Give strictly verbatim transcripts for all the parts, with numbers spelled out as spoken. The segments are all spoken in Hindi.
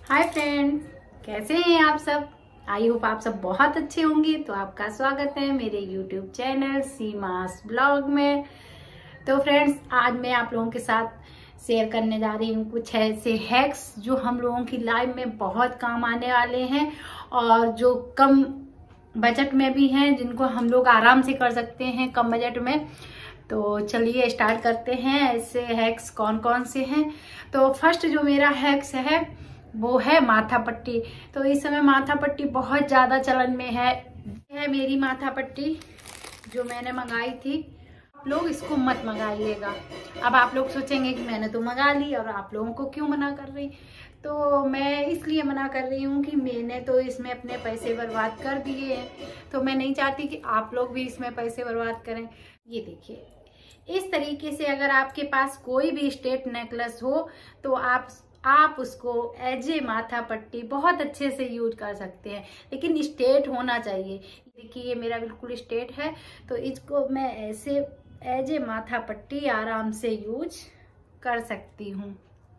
हाय फ्रेंड्स, कैसे हैं आप सब। आई होप आप सब बहुत अच्छे होंगे। तो आपका स्वागत है मेरे यूट्यूब चैनल सीमास ब्लॉग में। तो फ्रेंड्स, आज मैं आप लोगों के साथ शेयर करने जा रही हूँ कुछ ऐसे हैक्स जो हम लोगों की लाइफ में बहुत काम आने वाले हैं और जो कम बजट में भी हैं, जिनको हम लोग आराम से कर सकते हैं कम बजट में। तो चलिए स्टार्ट करते हैं। ऐसे हैक्स कौन कौन से हैं। तो फर्स्ट जो मेरा हैक्स है वो है माथा पट्टी। तो इस समय माथा पट्टी बहुत ज़्यादा चलन में है। है मेरी माथा पट्टी जो मैंने मंगाई थी। आप लोग इसको मत मंगाइएगा। अब आप लोग सोचेंगे कि मैंने तो मंगा ली और आप लोगों को क्यों मना कर रही। तो मैं इसलिए मना कर रही हूँ कि मैंने तो इसमें अपने पैसे बर्बाद कर दिए हैं, तो मैं नहीं चाहती कि आप लोग भी इसमें पैसे बर्बाद करें। ये देखिए, इस तरीके से अगर आपके पास कोई भी स्टेट नेकलेस हो तो आप आप उसको एज ए माथा पट्टी बहुत अच्छे से यूज कर सकते हैं, लेकिन स्ट्रेट होना चाहिए। देखिए, ये मेरा बिल्कुल स्ट्रेट है, तो इसको मैं ऐसे एज ए माथा पट्टी आराम से यूज कर सकती हूँ।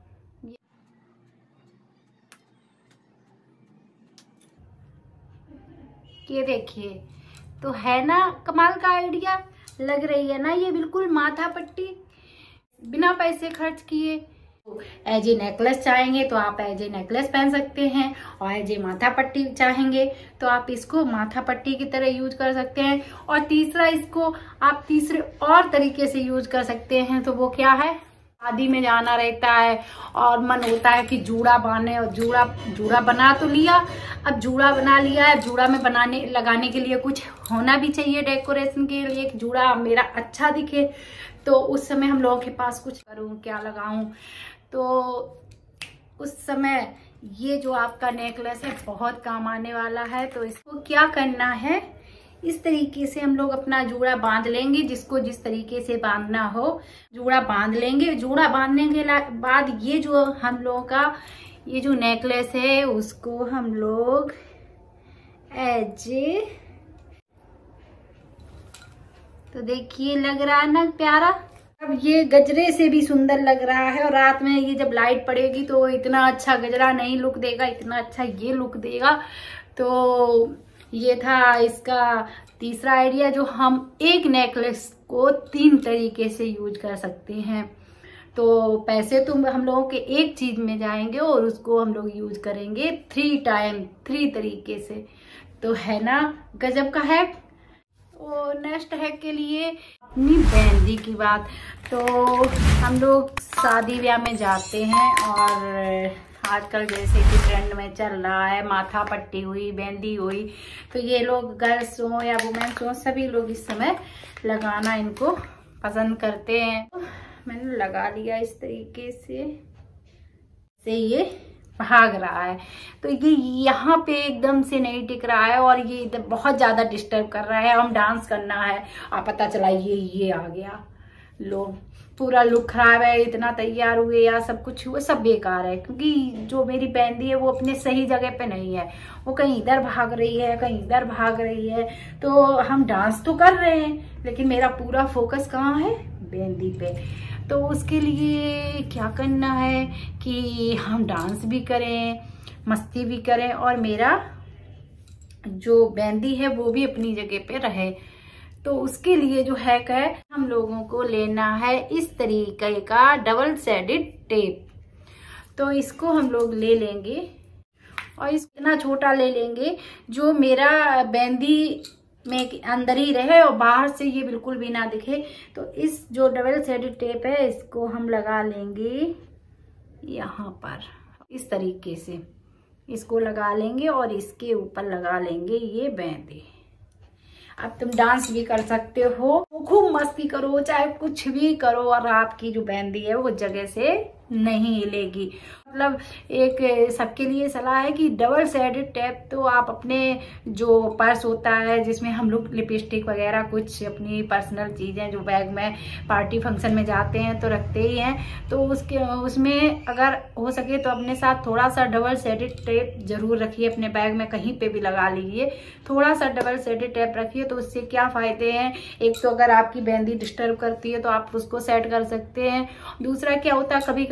ये देखिए, तो है ना कमाल का आइडिया। लग रही है ना ये बिल्कुल माथा पट्टी बिना पैसे खर्च किए। एज ए नेकलेस चाहेंगे तो आप एज ए नेकलेस पहन सकते हैं, और एज ए माथा पट्टी चाहेंगे तो आप इसको माथा पट्टी की तरह यूज कर सकते हैं। और तीसरा, इसको आप तीसरे और तरीके से यूज कर सकते हैं। तो वो क्या है, शादी में जाना रहता है और मन होता है कि जूड़ा बांधे, और जूड़ा जूड़ा बना तो लिया, अब जूड़ा बना लिया है, जूड़ा में बनाने लगाने के लिए कुछ होना भी चाहिए डेकोरेशन के लिए, कि जूड़ा मेरा अच्छा दिखे। तो उस समय हम लोगों के पास कुछ करूं, क्या लगाऊं। तो उस समय ये जो आपका नेकलेस है बहुत काम आने वाला है। तो इसको क्या करना है, इस तरीके से हम लोग अपना जूड़ा बांध लेंगे। जिसको जिस तरीके से बांधना हो जूड़ा बांध लेंगे। जूड़ा बांधने के बाद ये जो हम लोगों का ये जो नेकलेस है उसको हम लोग एज ए, तो देखिए लग रहा है ना प्यारा। अब ये गजरे से भी सुंदर लग रहा है, और रात में ये जब लाइट पड़ेगी तो इतना अच्छा गजरा नहीं लुक देगा, इतना अच्छा ये लुक देगा। तो ये था इसका तीसरा आइडिया, जो हम एक नेकलेस को तीन तरीके से यूज कर सकते हैं। तो पैसे तो हम लोगों के एक चीज में जाएंगे और उसको हम लोग यूज करेंगे थ्री टाइम थ्री तरीके से। तो है ना गजब का हैक। और नेक्स्ट हैक के लिए अपनी मेहंदी की बात। तो हम लोग शादी ब्याह में जाते हैं, और आजकल जैसे कि ट्रेंड में चल रहा है माथा पट्टी हुई, मेहंदी हुई, तो ये लोग गर्ल्स हो या वुमेन्स हो, सभी लोग इस समय लगाना इनको पसंद करते हैं। तो मैंने लगा लिया इस तरीके से से ये भाग रहा है। तो ये यहाँ पे एकदम से नहीं टिक रहा है और ये इधर बहुत ज्यादा डिस्टर्ब कर रहा है। हम डांस करना है, आप पता चला ये ये आ गया। लो, पूरा लुक खराब है। इतना तैयार हुए या सब कुछ हुआ, सब बेकार है, क्योंकि जो मेरी मेहंदी है वो अपने सही जगह पे नहीं है। वो कहीं इधर भाग रही है, कहीं इधर भाग रही है। तो हम डांस तो कर रहे हैं, लेकिन मेरा पूरा फोकस कहाँ है, मेहंदी पे। तो उसके लिए क्या करना है कि हम डांस भी करें, मस्ती भी करें, और मेरा जो मेहंदी है वो भी अपनी जगह पे रहे। तो उसके लिए जो हैक है, हम लोगों को लेना है इस तरीके का डबल साइडेड टेप। तो इसको हम लोग ले लेंगे, और इतना छोटा ले लेंगे जो मेरा मेहंदी में अंदर ही रहे और बाहर से ये बिल्कुल भी ना दिखे। तो इस जो डबल साइडेड टेप है इसको हम लगा लेंगे यहाँ पर, इस तरीके से इसको लगा लेंगे, और इसके ऊपर लगा लेंगे ये मेहंदी। अब तुम डांस भी कर सकते हो, खूब मस्ती करो, चाहे कुछ भी करो, और आपकी जो मेहंदी है वो जगह से नहीं हिलेगी। मतलब एक सबके लिए सलाह है कि डबल साइडेड टेप तो आप अपने जो पर्स होता है, जिसमें हम लोग लिपस्टिक वगैरह कुछ अपनी पर्सनल चीजें जो बैग में पार्टी फंक्शन में जाते हैं तो रखते ही हैं, तो उसके उसमें अगर हो सके तो अपने साथ थोड़ा सा डबल साइडेड टेप जरूर रखिए। अपने बैग में कहीं पे भी लगा लीजिए, थोड़ा सा डबल साइडेड टेप रखिए। तो उससे क्या फायदे हैं, एक तो अगर आपकी मेहंदी डिस्टर्ब करती है तो आप उसको सेट कर सकते हैं। दूसरा क्या होता है, कभी कभी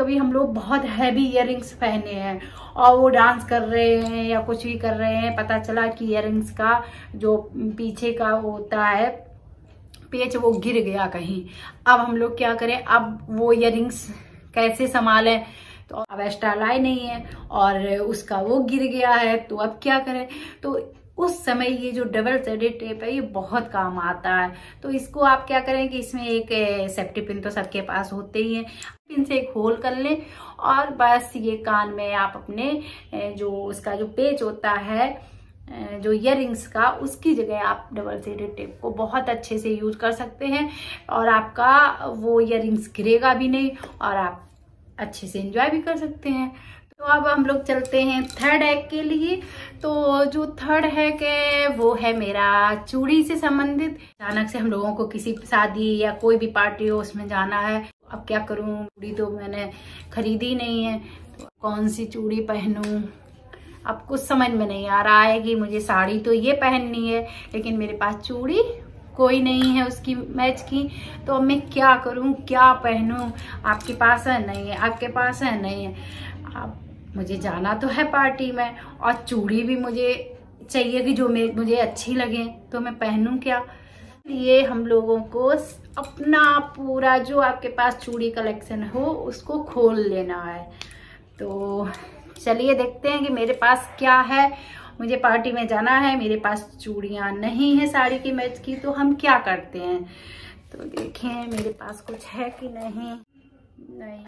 कभी हम लोग बहुत हैवी इयररिंग्स पहने हैं और वो डांस कर रहे हैं या कुछ भी कर रहे हैं, पता चला कि इयररिंग्स का जो पीछे का होता है पेच वो गिर गया कहीं। अब हम लोग क्या करें, अब वो इयररिंग्स कैसे संभालें, तो अब एक्स्ट्रा लाई नहीं है और उसका वो गिर गया है, तो अब क्या करें। तो उस समय ये जो डबल साइडेड टेप है ये बहुत काम आता है। तो इसको आप क्या करें कि इसमें एक सेफ्टी पिन तो सबके पास होते ही है, पिन से एक होल कर लें और बस ये कान में आप अपने जो उसका जो पेच होता है जो इयररिंग्स का, उसकी जगह आप डबल साइडेड टेप को बहुत अच्छे से यूज कर सकते हैं और आपका वो इयररिंग्स गिरेगा भी नहीं और आप अच्छे से एंजॉय भी कर सकते हैं। तो अब हम लोग चलते हैं थर्ड हैक के लिए। तो जो थर्ड हैक है वो है मेरा चूड़ी से संबंधित। अचानक से हम लोगों को किसी शादी या कोई भी पार्टी हो उसमें जाना है, अब क्या करूं, चूड़ी तो मैंने खरीदी नहीं है, तो कौन सी चूड़ी पहनूं, अब कुछ समझ में नहीं आ रहा है कि मुझे साड़ी तो ये पहननी है लेकिन मेरे पास चूड़ी कोई नहीं है उसकी मैच की, तो अब मैं क्या करूं, क्या पहनूं। आपके पास है? नहीं है। आपके पास है? नहीं है। अब मुझे जाना तो है पार्टी में और चूड़ी भी मुझे चाहिए कि जो मुझे अच्छी लगे, तो मैं पहनूं क्या। ये हम लोगों को अपना पूरा जो आपके पास चूड़ी कलेक्शन हो उसको खोल लेना है। तो चलिए देखते हैं कि मेरे पास क्या है। मुझे पार्टी में जाना है, मेरे पास चूड़ियां नहीं है साड़ी की मैच की, तो हम क्या करते हैं। तो देखें मेरे पास कुछ है कि नहीं। नहीं,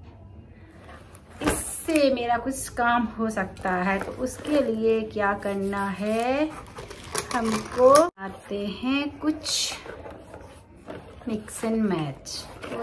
इससे मेरा कुछ काम हो सकता है। तो उसके लिए क्या करना है, हमको आते हैं कुछ मिक्स एंड मैच।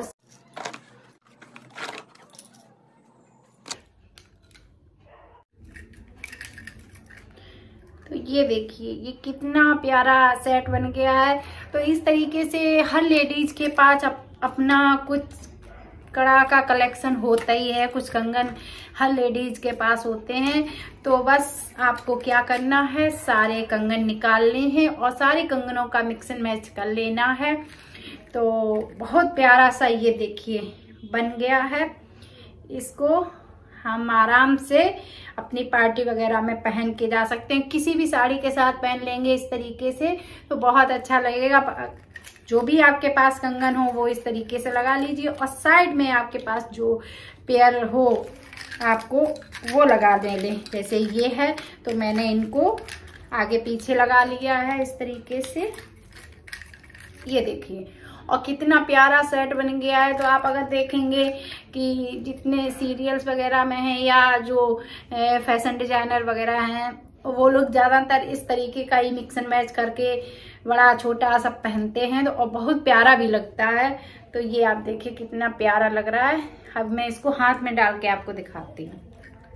तो ये देखिए ये कितना प्यारा सेट बन गया है। तो इस तरीके से हर लेडीज के पास अप, अपना कुछ कड़ा का कलेक्शन होता ही है, कुछ कंगन हर लेडीज के पास होते हैं। तो बस आपको क्या करना है, सारे कंगन निकालने हैं और सारे कंगनों का मिक्स एंड मैच कर लेना है। तो बहुत प्यारा सा ये देखिए बन गया है। इसको हम आराम से अपनी पार्टी वगैरह में पहन के जा सकते हैं, किसी भी साड़ी के साथ पहन लेंगे इस तरीके से तो बहुत अच्छा लगेगा। जो भी आपके पास कंगन हो वो इस तरीके से लगा लीजिए और साइड में आपके पास जो पेयर हो आपको वो लगा दें। जैसे ये है तो मैंने इनको आगे पीछे लगा लिया है इस तरीके से, ये देखिए। और कितना प्यारा सेट बन गया है। तो आप अगर देखेंगे कि जितने सीरियल्स वगैरह में हैं या जो फैशन डिजाइनर वगैरह हैं वो लोग ज़्यादातर इस तरीके का ही मिक्स एंड मैच करके बड़ा छोटा सब pहनते हैं, तो और बहुत प्यारा भी लगता है। तो ये आप देखिए कितना प्यारा लग रहा है। अब मैं इसको हाथ में डाल के आपको दिखाती हूँ।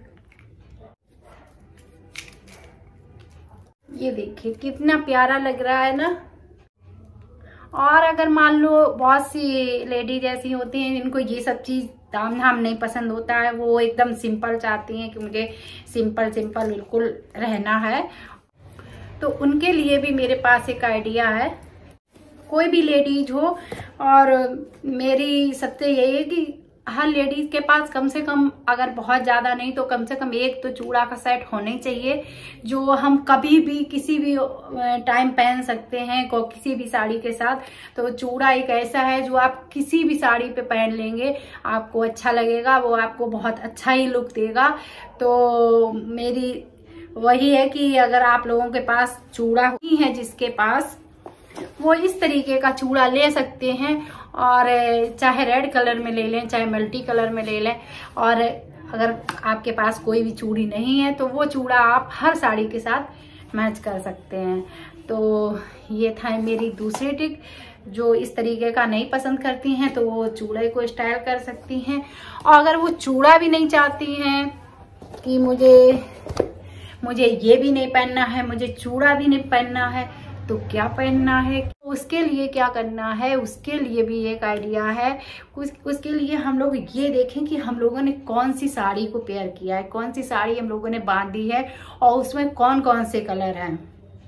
ये देखिए कितना प्यारा लग रहा है ना। और अगर मान लो बहुत सी लेडीज ऐसी होती हैं जिनको ये सब चीज दाम धाम नहीं पसंद होता है, वो एकदम सिंपल चाहती हैं कि मुझे सिंपल सिंपल बिल्कुल रहना है, तो उनके लिए भी मेरे पास एक आइडिया है। कोई भी लेडीज हो, और मेरी सबसे यही है कि हर लेडीज के पास कम से कम, अगर बहुत ज्यादा नहीं तो कम से कम एक तो चूड़ा का सेट होना ही चाहिए, जो हम कभी भी किसी भी टाइम पहन सकते हैं को किसी भी साड़ी के साथ। तो चूड़ा एक ऐसा है जो आप किसी भी साड़ी पे पहन लेंगे आपको अच्छा लगेगा, वो आपको बहुत अच्छा ही लुक देगा। तो मेरी वही है कि अगर आप लोगों के पास चूड़ा ही है जिसके पास, वो इस तरीके का चूड़ा ले सकते हैं, और चाहे रेड कलर में ले लें चाहे मल्टी कलर में ले लें। और अगर आपके पास कोई भी चूड़ी नहीं है तो वो चूड़ा आप हर साड़ी के साथ मैच कर सकते हैं। तो ये था मेरी दूसरी टिक। जो इस तरीके का नहीं पसंद करती हैं तो वो चूड़े को स्टाइल कर सकती हैं। और अगर वो चूड़ा भी नहीं चाहती हैं कि मुझे मुझे ये भी नहीं पहनना है, मुझे चूड़ा भी नहीं पहनना है, तो क्या पहनना है, उसके लिए क्या करना है, उसके लिए भी एक आइडिया है। उस, उसके लिए हम लोग ये देखें कि हम लोगों ने कौन सी साड़ी को पेयर किया है, कौन सी साड़ी हम लोगों ने बांधी है और उसमें कौन कौन से कलर हैं।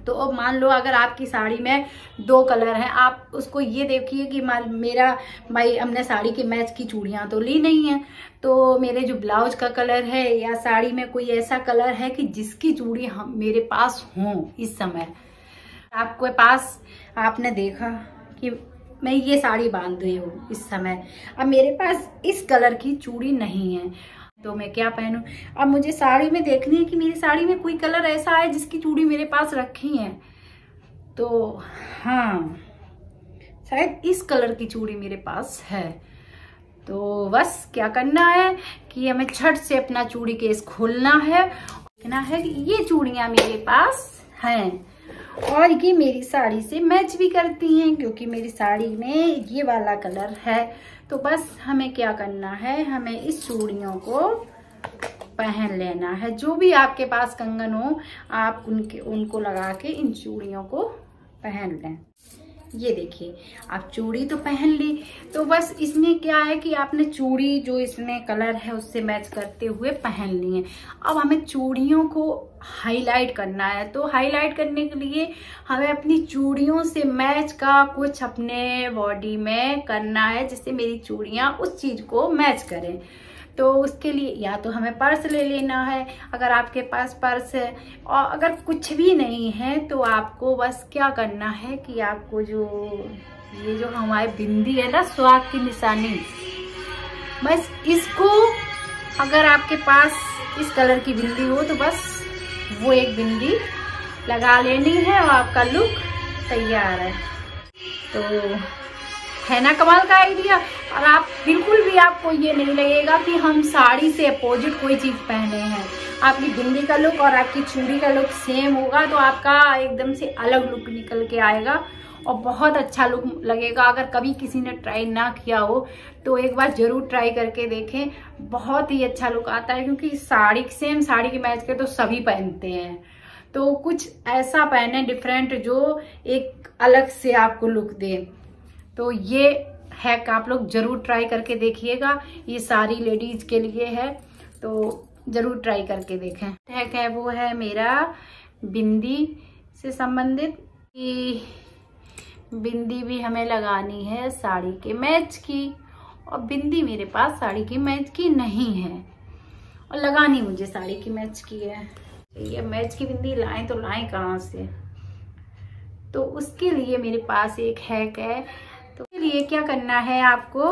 तो अब मान लो अगर आपकी साड़ी में दो कलर हैं, आप उसको ये देखिए कि मेरा भाई हमने साड़ी के मैच की चूड़ियां तो ली नहीं है, तो मेरे जो ब्लाउज का कलर है या साड़ी में कोई ऐसा कलर है कि जिसकी चूड़ी हम मेरे पास हो इस समय। आपके पास आपने देखा कि मैं ये साड़ी बांध रही हूँ इस समय, अब मेरे पास इस कलर की चूड़ी नहीं है तो मैं क्या पहनूं। अब मुझे साड़ी में देखनी है कि मेरी साड़ी में कोई कलर ऐसा है जिसकी चूड़ी मेरे पास रखी है, तो हाँ शायद इस कलर की चूड़ी मेरे पास है। तो बस क्या करना है कि हमें झट से अपना चूड़ी केस खोलना है, देखना है कि ये चूड़ियां मेरे पास हैं और ये मेरी साड़ी से मैच भी करती हैं क्योंकि मेरी साड़ी में ये वाला कलर है। तो बस हमें क्या करना है, हमें इस चूड़ियों को पहन लेना है। जो भी आपके पास कंगन हो आप उनके उनको लगा के इन चूड़ियों को पहन लें। ये देखिए आप चूड़ी तो पहन ली, तो बस इसमें क्या है कि आपने चूड़ी जो इसमें कलर है उससे मैच करते हुए पहन ली है। अब हमें चूड़ियों को हाईलाइट करना है, तो हाईलाइट करने के लिए हमें अपनी चूड़ियों से मैच का कुछ अपने बॉडी में करना है जिससे मेरी चूड़ियां उस चीज को मैच करें। तो उसके लिए या तो हमें पर्स ले लेना है, अगर आपके पास पर्स है, और अगर कुछ भी नहीं है तो आपको बस क्या करना है कि आपको जो ये जो हमारी बिंदी है ना सुहाग की निशानी, बस इसको अगर आपके पास इस कलर की बिंदी हो तो बस वो एक बिंदी लगा लेनी है और आपका लुक तैयार है। तो है ना कमाल का आइडिया। और आप बिल्कुल भी आपको ये नहीं लगेगा कि हम साड़ी से अपोजिट कोई चीज पहने हैं। आपकी बिंदी का लुक और आपकी चूड़ी का लुक सेम होगा तो आपका एकदम से अलग लुक निकल के आएगा और बहुत अच्छा लुक लगेगा। अगर कभी किसी ने ट्राई ना किया हो तो एक बार जरूर ट्राई करके देखें, बहुत ही अच्छा लुक आता है क्योंकि साड़ी सेम साड़ी के मैच के तो सभी पहनते हैं, तो कुछ ऐसा पहने डिफरेंट जो एक अलग से आपको लुक दे। तो ये हैक आप लोग जरूर ट्राई करके देखिएगा, ये सारी लेडीज के लिए है तो जरूर ट्राई करके देखें। हैक है वो है मेरा बिंदी से संबंधित, कि बिंदी भी हमें लगानी है साड़ी के मैच की और बिंदी मेरे पास साड़ी की मैच की नहीं है और लगानी मुझे साड़ी की मैच की है। ये मैच की बिंदी लाएं तो लाएं कहाँ से, तो उसके लिए मेरे पास एक हैक है। तो इसके लिए क्या करना है आपको,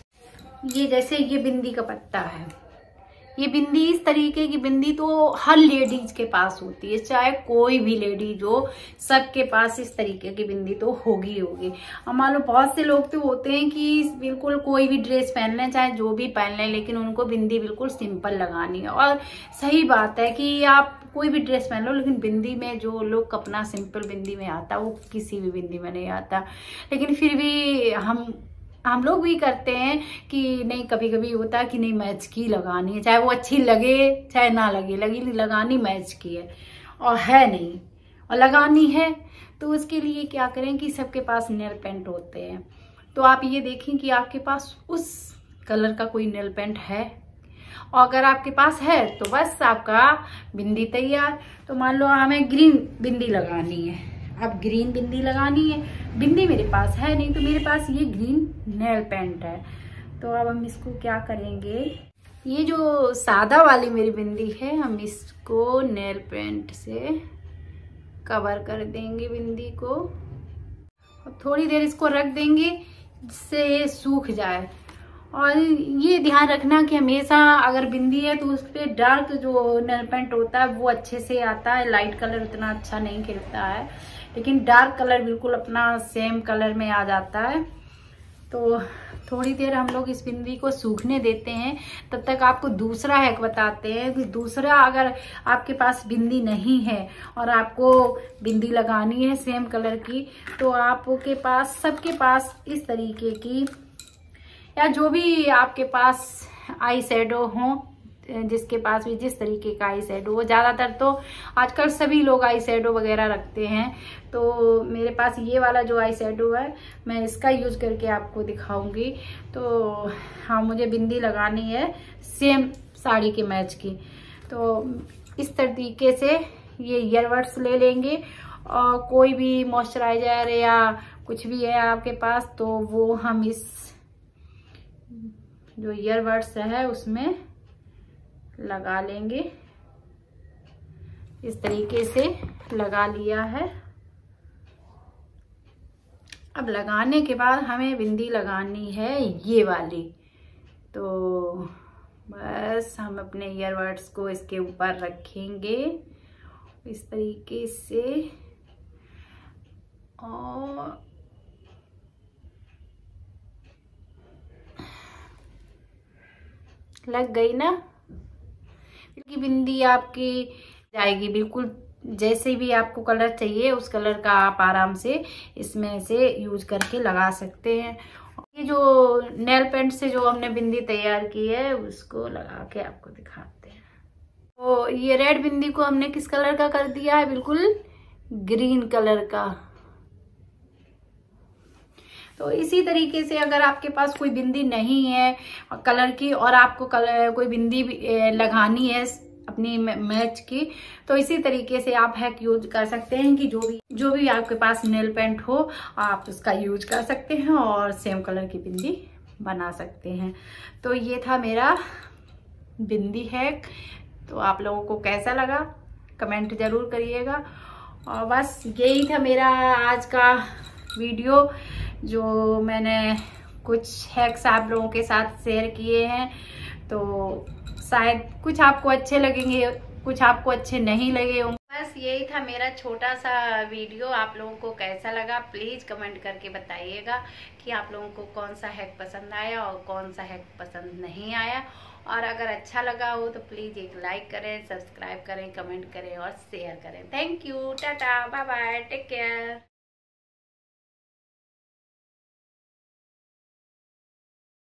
ये जैसे ये बिंदी का पत्ता है, ये बिंदी इस तरीके की बिंदी तो हर लेडीज के पास होती है, चाहे कोई भी लेडीज हो सबके पास इस तरीके की बिंदी तो होगी होगी। अब मान लो बहुत से लोग तो होते हैं कि बिल्कुल कोई भी ड्रेस पहन लें चाहे जो भी पहन लें लेकिन उनको बिंदी बिल्कुल सिंपल लगानी है। और सही बात है कि आप कोई भी ड्रेस पहन लो लेकिन बिंदी में जो लुक अपना सिंपल बिंदी में आता वो किसी भी बिंदी में नहीं आता। लेकिन फिर भी हम हम लोग भी करते हैं कि नहीं, कभी कभी होता है कि नहीं मैच की लगानी है, चाहे वो अच्छी लगे चाहे ना लगे, लगी लगानी मैच की है और है नहीं और लगानी है। तो उसके लिए क्या करें कि सबके पास नेल पेंट होते हैं, तो आप ये देखें कि आपके पास उस कलर का कोई नेल पेंट है और अगर आपके पास है तो बस आपका बिंदी तैयार। तो मान लो हमें ग्रीन बिंदी लगानी है, अब ग्रीन बिंदी लगानी है, बिंदी मेरे पास है नहीं तो मेरे पास ये ग्रीन नेल पेंट है। तो अब हम इसको क्या करेंगे, ये जो सादा वाली मेरी बिंदी है हम इसको नेल पेंट से कवर कर देंगे बिंदी को और थोड़ी देर इसको रख देंगे जिससे ये सूख जाए। और ये ध्यान रखना कि हमेशा अगर बिंदी है तो उस पर डार्क जो नेल पेंट होता है वो अच्छे से आता है, लाइट कलर उतना अच्छा नहीं खिलता है लेकिन डार्क कलर बिल्कुल अपना सेम कलर में आ जाता है। तो थोड़ी देर हम लोग इस बिंदी को सूखने देते हैं, तब तक आपको दूसरा हैक बताते हैं कि दूसरा अगर आपके पास बिंदी नहीं है और आपको बिंदी लगानी है सेम कलर की तो आपके पास सबके पास इस तरीके की या जो भी आपके पास आई शेडो हो, जिसके पास भी जिस तरीके का आई शेडो हो, ज्यादातर तो आजकल सभी लोग आई शेडो वगैरह रखते हैं। तो मेरे पास ये वाला जो आई शेडो है मैं इसका यूज करके आपको दिखाऊंगी। तो हाँ, मुझे बिंदी लगानी है सेम साड़ी के मैच की। तो इस तरीके से ये ईयरबड्स ले लेंगे और कोई भी मॉइस्चराइजर या कुछ भी है आपके पास तो वो हम इस जो ईयरबड्स है उसमें लगा लेंगे। इस तरीके से लगा लिया है। अब लगाने के बाद हमें बिंदी लगानी है ये वाली। तो बस हम अपने ईयरबड्स को इसके ऊपर रखेंगे इस तरीके से और लग गई ना। क्योंकि बिंदी आपकी जाएगी बिल्कुल जैसे भी आपको कलर चाहिए उस कलर का आप आराम से इसमें से यूज करके लगा सकते हैं। ये जो नेल पेंट से जो हमने बिंदी तैयार की है उसको लगा के आपको दिखाते हैं। तो ये रेड बिंदी को हमने किस कलर का कर दिया है, बिल्कुल ग्रीन कलर का। तो इसी तरीके से अगर आपके पास कोई बिंदी नहीं है कलर की और आपको कलर कोई बिंदी लगानी है अपनी मैच की, तो इसी तरीके से आप हैक यूज कर सकते हैं कि जो भी जो भी आपके पास नेल पेंट हो आप उसका यूज कर सकते हैं और सेम कलर की बिंदी बना सकते हैं। तो ये था मेरा बिंदी हैक। तो आप लोगों को कैसा लगा कमेंट जरूर करिएगा। और बस यही था मेरा आज का वीडियो जो मैंने कुछ हैक्स आप लोगों के साथ शेयर किए हैं। तो शायद कुछ आपको अच्छे लगेंगे, कुछ आपको अच्छे नहीं लगे होंगे। बस यही था मेरा छोटा सा वीडियो। आप लोगों को कैसा लगा प्लीज कमेंट करके बताइएगा कि आप लोगों को कौन सा हैक पसंद आया और कौन सा हैक पसंद नहीं आया। और अगर अच्छा लगा हो तो प्लीज एक लाइक करें, सब्सक्राइब करें, कमेंट करें और शेयर करें। Thank you, tata, bye bye, take care.